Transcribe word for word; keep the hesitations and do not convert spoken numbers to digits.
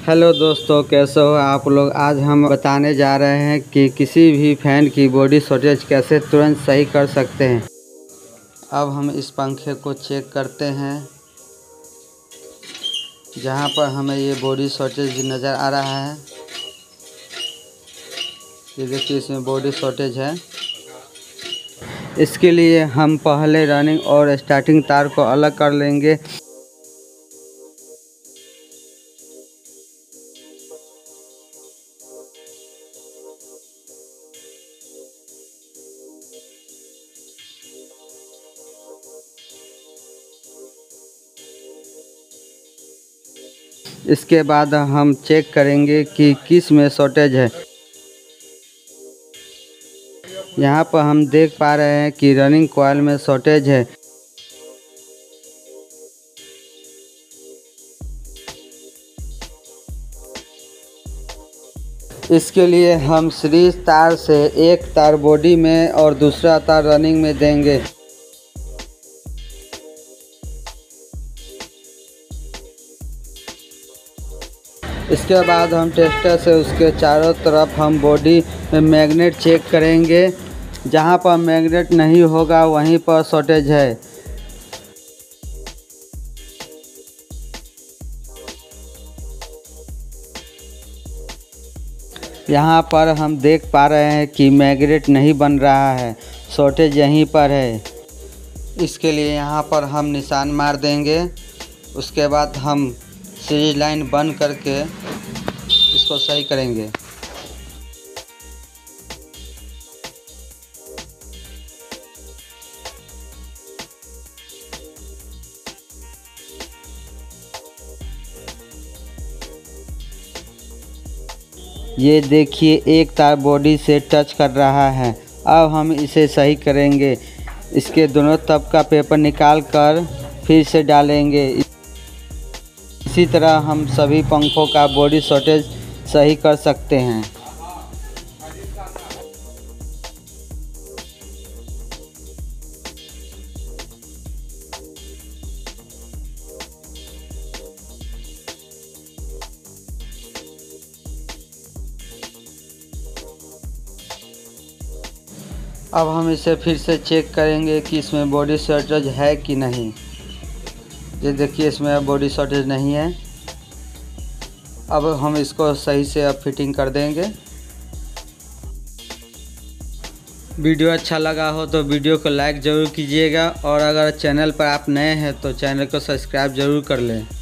Hello दोस्तों, कैसे हो आप लोग। आज हम बताने जा रहे हैं कि किसी भी फ़ैन की बॉडी शॉर्टेज कैसे तुरंत सही कर सकते हैं। अब हम इस पंखे को चेक करते हैं जहां पर हमें ये बॉडी शॉर्टेज नज़र आ रहा है। ये देखिए, इसमें बॉडी शॉर्टेज है। इसके लिए हम पहले रनिंग और स्टार्टिंग तार को अलग कर लेंगे। इसके बाद हम चेक करेंगे कि किस में शॉर्टेज है। यहाँ पर हम देख पा रहे हैं कि रनिंग कॉइल में शॉर्टेज है। इसके लिए हम सीरीज तार से एक तार बॉडी में और दूसरा तार रनिंग में देंगे। इसके बाद हम टेस्टर से उसके चारों तरफ हम बॉडी में मैग्नेट चेक करेंगे। जहां पर मैग्नेट नहीं होगा वहीं पर शॉर्टेज है। यहाँ पर हम देख पा रहे हैं कि मैग्नेट नहीं बन रहा है, शॉर्टेज यहीं पर है। इसके लिए यहाँ पर हम निशान मार देंगे। उसके बाद हम सीरीज लाइन बंद करके इसको सही करेंगे। ये देखिए, एक तार बॉडी से टच कर रहा है। अब हम इसे सही करेंगे। इसके दोनों तरफ का पेपर निकाल कर फिर से डालेंगे। इसी तरह हम सभी पंखों का बॉडी शॉर्टेज सही कर सकते हैं। अब हम इसे फिर से चेक करेंगे कि इसमें बॉडी शॉर्टेज है कि नहीं। ये देखिए, इसमें बॉडी शॉर्टेज नहीं है। अब हम इसको सही से अब फिटिंग कर देंगे। वीडियो अच्छा लगा हो तो वीडियो को लाइक ज़रूर कीजिएगा, और अगर चैनल पर आप नए हैं तो चैनल को सब्सक्राइब ज़रूर कर लें।